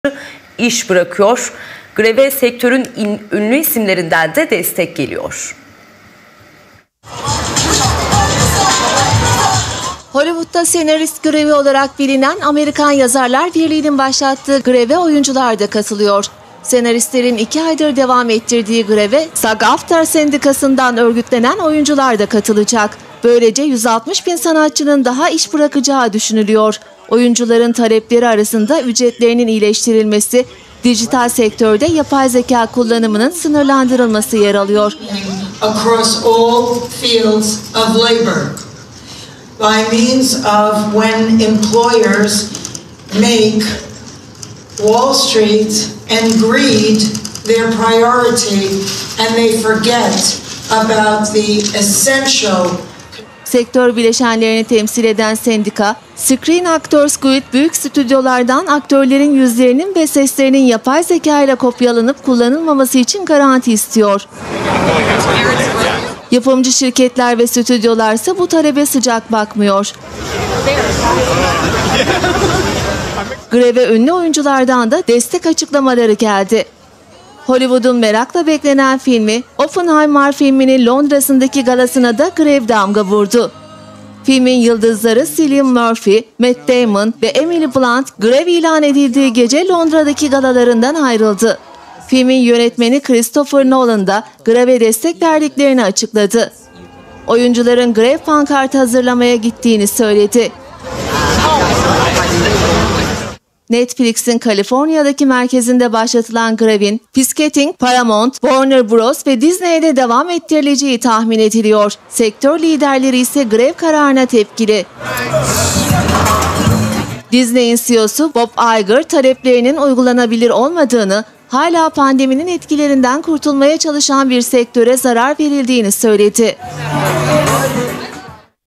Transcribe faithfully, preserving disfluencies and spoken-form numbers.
iş bırakıyor. Greve sektörün in, ünlü isimlerinden de destek geliyor. Hollywood'da senarist grevi olarak bilinen Amerikan Yazarlar Birliği'nin başlattığı greve oyuncular da katılıyor. Senaristlerin iki aydır devam ettirdiği greve SAG-AFTRA sendikasından örgütlenen oyuncular da katılacak. Böylece yüz altmış bin sanatçının daha iş bırakacağı düşünülüyor. Oyuncuların talepleri arasında ücretlerinin iyileştirilmesi, dijital sektörde yapay zeka kullanımının sınırlandırılması yer alıyor. Across all fields of labor, by means of when employers make Wall Street and greed their priority and they forget about the essential. Sektör bileşenlerini temsil eden sendika, Screen Actors Guild büyük stüdyolardan aktörlerin yüzlerinin ve seslerinin yapay zeka ile kopyalanıp kullanılmaması için garanti istiyor. Yapımcı şirketler ve stüdyolarsa bu talebe sıcak bakmıyor. Greve ünlü oyunculardan da destek açıklamaları geldi. Hollywood'un merakla beklenen filmi, Oppenheimer filminin Londra'sındaki galasına da grev damga vurdu. Filmin yıldızları Cillian Murphy, Matt Damon ve Emily Blunt grev ilan edildiği gece Londra'daki galalarından ayrıldı. Filmin yönetmeni Christopher Nolan da greve destek verdiklerini açıkladı. Oyuncuların grev pankartı hazırlamaya gittiğini söyledi. Netflix'in Kaliforniya'daki merkezinde başlatılan grevin Piscating, Paramount, Warner Bros. Ve Disney'e de devam ettirileceği tahmin ediliyor. Sektör liderleri ise grev kararına tepkili. Disney'in C E O'su Bob Iger taleplerinin uygulanabilir olmadığını, hala pandeminin etkilerinden kurtulmaya çalışan bir sektöre zarar verildiğini söyledi.